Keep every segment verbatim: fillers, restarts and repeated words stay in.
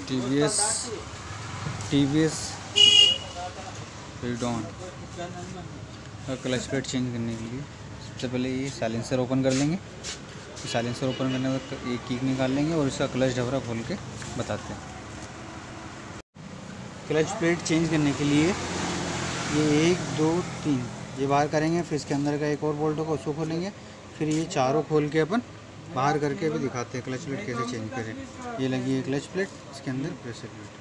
T V S T V S Dawn का clutch plate change करने के लिए सबसे पहले ये साइलेंसर ओपन कर लेंगे। तो साइलेंसर ओपन करने के बाद एक कीक निकाल लेंगे और इसका क्लच ढबरा खोल के बताते हैं। क्लच प्लेट चेंज करने के लिए ये एक दो तीन ये बाहर करेंगे, फिर इसके अंदर का एक और बोल्ट होगा उसको खोलेंगे, फिर ये चारों खोल के अपन बाहर करके भी दिखाते हैं क्लच प्लेट कैसे चेंज करें। ये लगी है क्लच प्लेट, इसके अंदर प्रेशर प्लेट।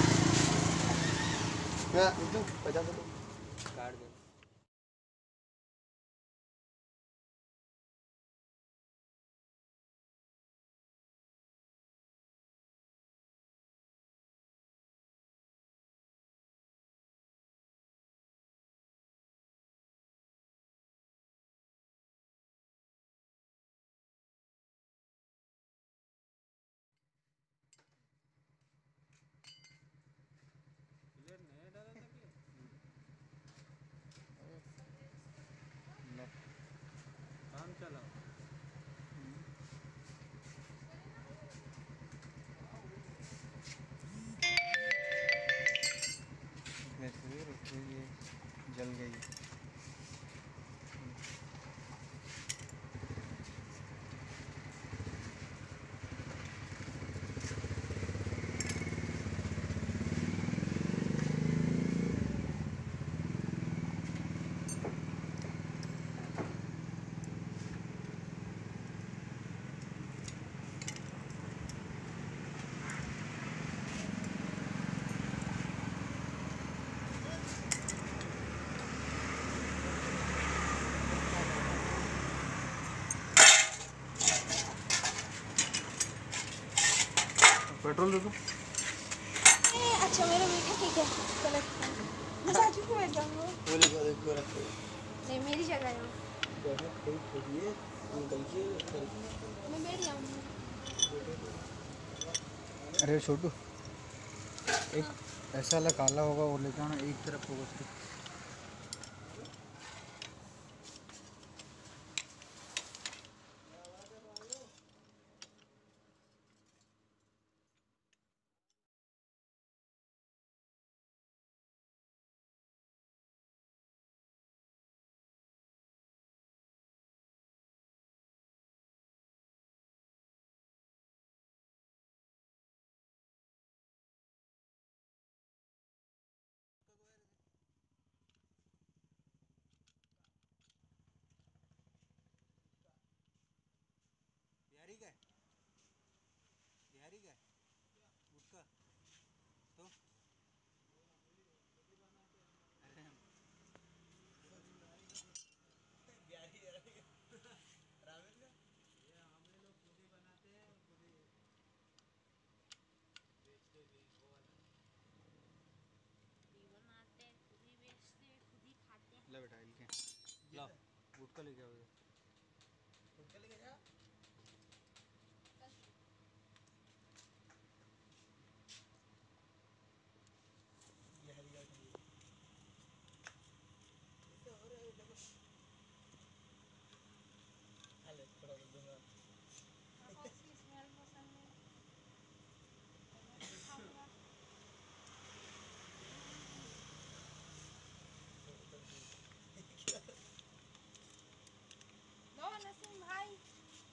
काम चला ये जल गई। पेट्रोल दे दो। अच्छा मेरा मीटर ठीक है, कलेक्ट मैं साथ में बैठ जाऊंगा। बोले को देखो रखो नहीं मेरी जगह है जगह कोई खोलिए निकल के मैं बैठ जाऊंगा। अरे छोटू एक ऐसा वाला काला होगा वो लेके आना, एक तरफ होगा उसके। बिहारी का बिहारी का उसका तो ले बेटा इनके ला गुटका लेके आओ गुटका लेके जा। नो नसीम भाई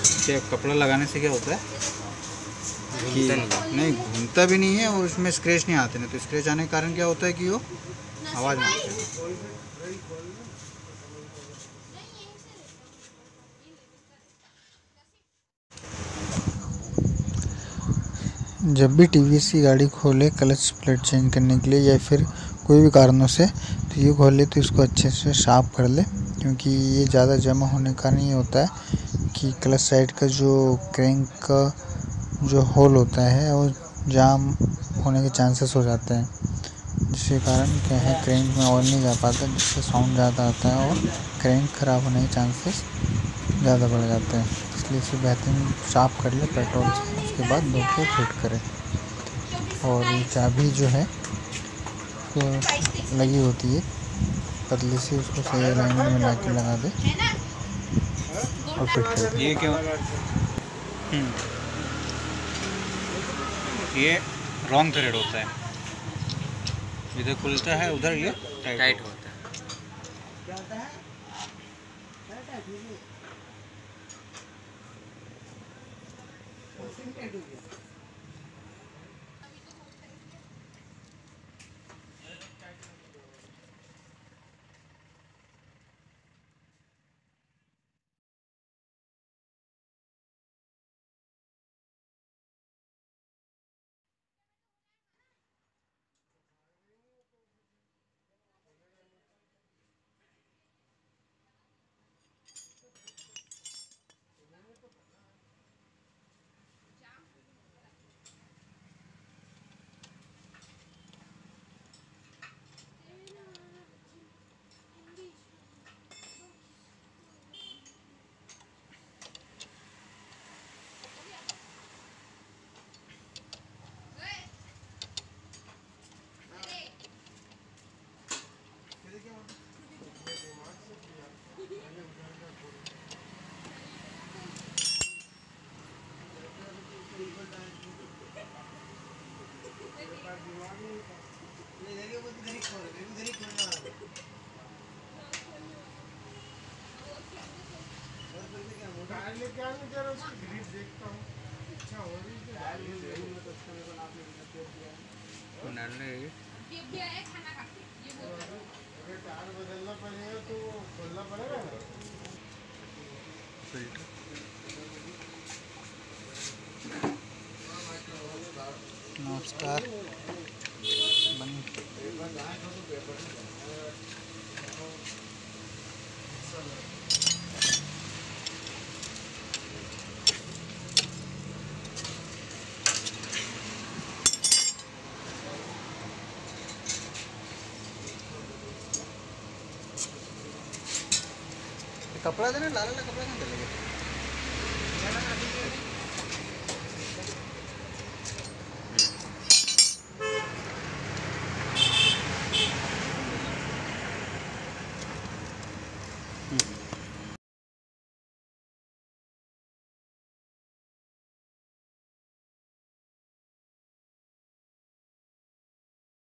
क्या कपड़ा लगाने से क्या होता है कि नहीं। नहीं घूमता भी नहीं है और उसमें स्क्रैच नहीं आते ना, तो स्क्रैच आने के कारण क्या होता है कि वो आवाज़ मारते हैं। जब भी टीवीएस की गाड़ी खोले क्लच प्लेट चेंज करने के लिए या फिर कोई भी कारणों से, तो ये खोले तो इसको अच्छे से साफ कर ले, क्योंकि ये ज़्यादा जमा होने का नहीं होता है कि क्लच साइड का जो क्रैंक का जो होल होता है वो जाम होने के चांसेस हो जाते हैं, जिसके कारण क्या है क्रैंक में ऑयल नहीं जा पाता, जिससे साउंड ज़्यादा आता है और क्रैंक ख़राब होने के चांसेस ज़्यादा बढ़ जाते हैं। इसलिए इसे बेहतरीन साफ कर ले पेट्रोल से, उसके बाद धो के फिट करें। और ये चाबी जो है तो लगी होती है पतली सी, उसको सही अलाइनमेंट में ला के लगा दे और फिट कर दे। ये क्यों ये रॉन्ग थ्रेड होता है, इधर खुलता है उधर ये टाइट, टाइट होता है। नमस्कार बन कपड़ा देना लाल वाला कपड़ा कहाँ चलेगा। हम्म